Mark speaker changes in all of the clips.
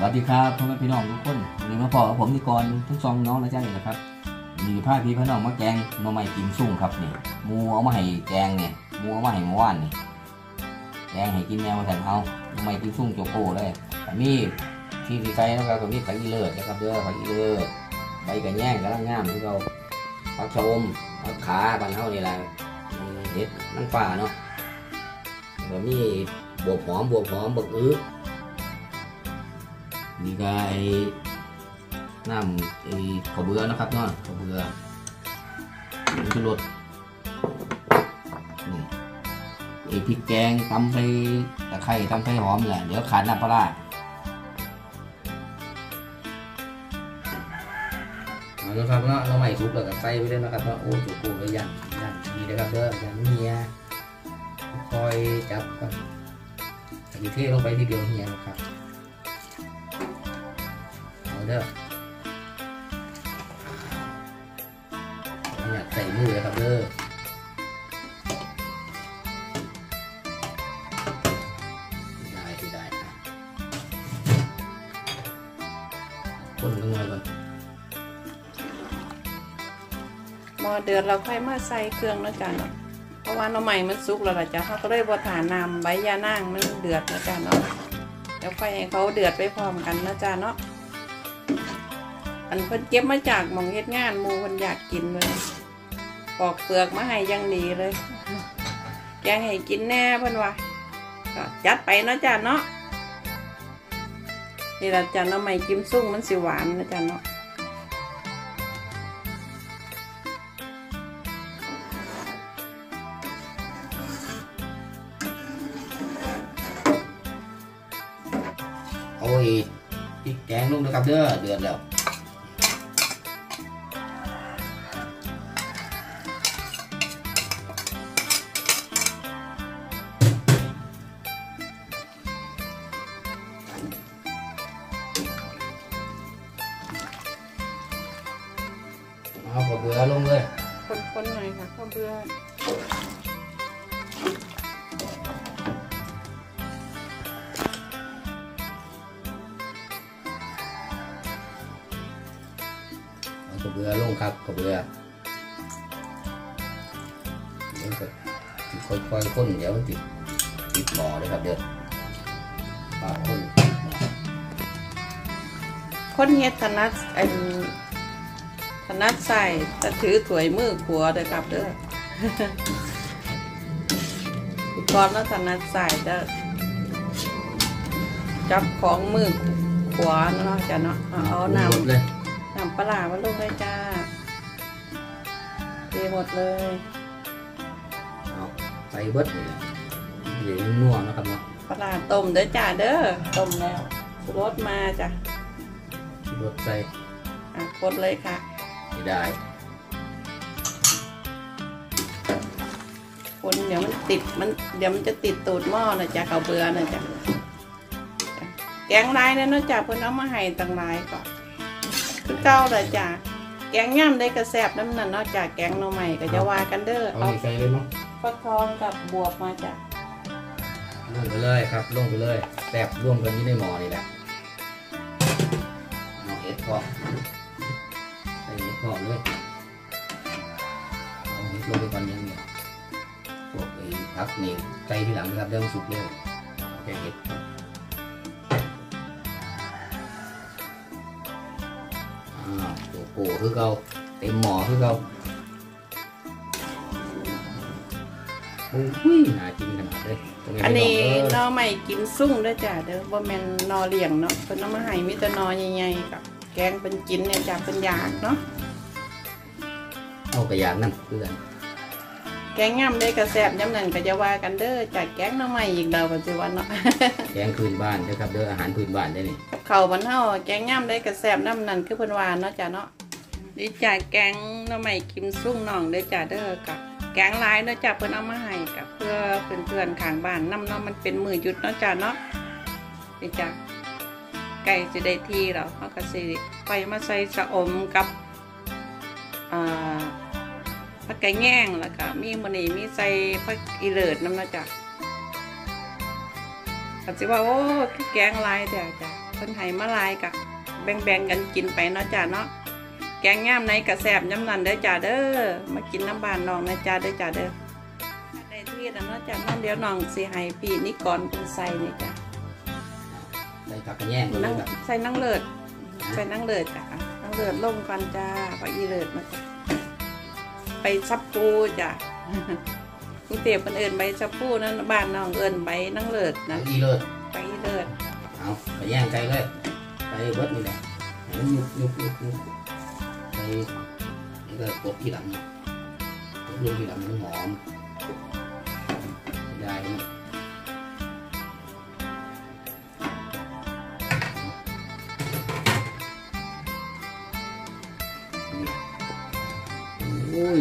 Speaker 1: วัสดีครับพ่อแม่พี่น้องทุกคนวันนี้มาพอกับผมนิกรทั้งสองน้องนะจ๊ะนี่นะครับมีผ้าพี่น้องมาแกงมาใหม่กิมซุ่งครับนี่มูเอามาให้แกงเนี่ยมูเอามาให้เมื่อวานนี่แกงให้กินแมวมาแต่เอามาใหม่กิมซุ่งโจโก้เลยมีที่ใส่นะครับก็มีผักอีเลิศนะครับเด้อผักอีเลิศใบกระแยงกระลังงามที่เราผักชะอมผักขาบันเท่านี่แหละเห็ดนั่งป่าเนาะก็มีบวบหอมบักอื้อนี่ก็ไอ้น้ำข้าวเบื่อนะครับเนาะข้าวเบื่อมันจะรสนี่พริกแกงตำใส่ตะไคร้ตำใส่หอมแหละเดี๋ยวขาดน้ำปลาเอาละครับเนาะเราใหม่ซุปแล้วก็ใส่ไปเลยนะครับเนาะโอ้จุกโก้เลยยันนี่นะครับเด้อยันเฮียคอยจับก่อนมีเทลงไปทีเดียวเฮียนะครับเด้ออยากใส่มือเลยครับเด้อได้คนลงมาก่อน
Speaker 2: พอเดือดเราค่อยมาใส่เครื่องนะจ๊ะเนาะเพราะว่าน้ำใหม่มันสุกแล้วล่ะจ๊ะเขาก็เลยบดฐานน้ำใบยานั่งมันเดือดนะจ๊ะเนาะเดี๋ยวค่อยให้เขาเดือดไปพร้อมกันนะจ๊ะเนาะอันเพิ่นเก็บมาจากหม่องเฮ็ดงานหมู่เพิ่นอยากกินเลยปอกเปลือกมาให้ยังดีเลยแกงให้กินแน่เพิ่นว่าก็จัดไปเนาะจ๊ะเนาะนี่ล่ะจ๊ะน้ำใหม่กิมซุ่งมันสิหวานนะจ๊ะเนาะ
Speaker 1: โอ้ยพริกแกงลงนะครับเด้อเดือดแล้วเอาข้าวเบื่อลงเลย
Speaker 2: คนหน่อยค่ะข้าวเบื่อ
Speaker 1: ข้าวเบื่อลงครับข้าวเบื่อเดี๋ยวก็ค่อยๆข้นเดี๋ยวมันติดหม้อเลยครับเดี๋ยวปลา
Speaker 2: คนเฮ็ดถนัดใส่แต่ถือถ้วยมือขวาเด้อครับเด้อก่อนแล้วถนัดใส่จะจับของมือขวาเนาะจ้ะเนาะเอาน้ำปลามาลงเลยจ้าเทหมดเลย
Speaker 1: ใส่เบิดนี่แหละเดี๋ยวนัวนะครับเนาะ
Speaker 2: ปลาต้มเด้อจ้าเด้อต้มแล้วรสมาจ้ะ
Speaker 1: รสใส่
Speaker 2: กดเลยค่ะ
Speaker 1: ไม่ได้
Speaker 2: คนเดี๋ยวมันติดเดี๋ยวมันจะติดตูดหม้อนะจ๊ะเขาเบื่อนะจ๊ะแกงลายเนี่ยนอกจากเพิ่นเอามาให้ต่างหลายก่อนคือเก่าเลยจ้ะแกงย่ำได้กระแสบน้ำนั่นนอกจากแกงหน่อไม้ก็จะว่ากันเด้อ
Speaker 1: เอาใส่เลยมั้ง
Speaker 2: ฟักทองกับบวบมาจ้ะ
Speaker 1: ลงไปเลยครับลงไปเลยแซ่บร่วมกันที่ในหม้อนี่แหละเอาเห็ดพอใส่เห็ดพอเลยเอาเห็ดลงไปก่อนยังเนี่ยพวกไอ้ผักนี่ใส่ทีหลังนะครับเริ่มสุกเลยแกงเห็ดโอ้โหคือเขาเต็มหม้อคือเขาโอ้ยน่ากินขนาดเลย
Speaker 2: อันนี้นอใหม่กินซุ่งด้วยจ้ะเด้อบ่แม่นนอเลี้ยงเนาะเพิ่นเอามาให้มีแต่นอใหญ่ๆกับแกงเป็นกินเนี่ยจ้ะเป็นอยากเนาะ
Speaker 1: เอากระยางนั่นเพื่อน
Speaker 2: แกงย่ำได้กระแสบย่ำนั่นก็จะว่ากันเด้อจากแกงน้ำใหม่อีกเดาปัจจุบันเนาะ
Speaker 1: แกงพื้นบ้านนะครับเด้ออาหารพื้นบ้านได้นี่
Speaker 2: เขาบรรเทาแกงย่ำได้กระแสบน้ำนั่นคือเพิ่นว่าเนาะจ้ะเนาะดีจ่ายแกงน้ำใหม่กิมซุ่งน้องได้จ้ะเด้อกับแกงลายเนาะจ้ะเพิ่นเอามาให้กับเพื่อเพื่อนข้างบ้านน้ำเนาะมันเป็นมือหยุดเนาะจ้ะเนาะดีจ้ะไก่จะได้ที่เราเขาก็สิไปมาใส่ชะอมกับผักไก่แง่งแล้วก็มีมันนี่มีใส่ผักอีเลิศน้ำนะจ๊ะ ก็สิว่าโอ้แกงลายแต่จ้ะพิ่นให้มาหลายกะแบ่งกันกินไปเนาะจ้าเนาะแกงย่ามในกระแสบย่ำนันเด้อจ้าเด้อมากินน้ำบานน้องนะจ้าเด้อจ้าเด้อได้ที่แล้วเนาะจ้าน้องเดี๋ยวน้องสิให้พี่นิกรเป็นใส่นี่จ้า
Speaker 1: ใส่ผักกระแยงเลยแบบ
Speaker 2: ใส่นั่งเลิศใส่นั่งเลิศจ้ะนั่งเลิศลงกันจ้าไปอีเลิศมาจ้ะไปซับปูจ้ะกรุงเทพเป็นเอิญใบซับปูนั่นบ้านน้องเอิญใบนั่งเลิศนะ
Speaker 1: อีเลิศ
Speaker 2: ไปอีเลิศ
Speaker 1: เอาไปแย่งไก่เลยไปเบิดนี่แหละมันยุบไปนี่ก็กดที่หลังกดลงที่หลังมันหอมได้นะโอ้ย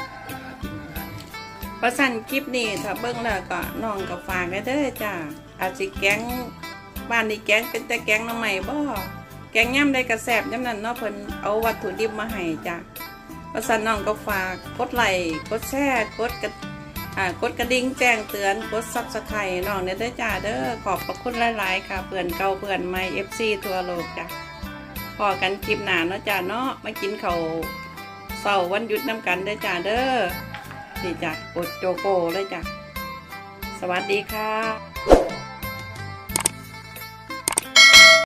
Speaker 2: ประสันคลิปนี้ถ้าเบิ้งแล้วก็น้องก็ฝากได้เด้อจ้าอาจสิแกงบ้านนี้แกงเป็นแต่แกงน้องใหม่บ่แกงย่ำได้กระแสบย่ำนั้นเนาะเพิ่นเอาวัตถุดิบมาให้จ้าประสันน้องก็ฝากกดไลค์กดแชร์กดกระดิ่งแจ้งเตือนกดซับสไครต์น้องเนี่ยเด้อจ้าเด้อขอบพระคุณหลายๆค่ะเพื่อนเก่าเพื่อนใหม่ FC ทั่วโลกจ้าพอกันคลิปหน้าเนาะจ้าเนาะมากินข้าวเสาร์วันหยุดน้ำกันเด้อจ้าเด้อนี่จ้ะกดโจโก้เลยจ้ะสวัสดีค่ะ